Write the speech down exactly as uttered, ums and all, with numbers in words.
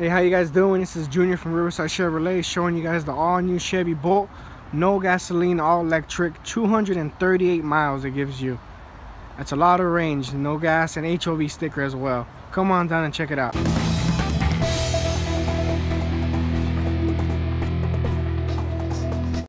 Hey, how you guys doing? This is Junior from Riverside Chevrolet showing you guys the all-new Chevy Bolt, no gasoline, all electric, two hundred thirty-eight miles it gives you. That's a lot of range, no gas, and H O V sticker as well. Come on down and check it out.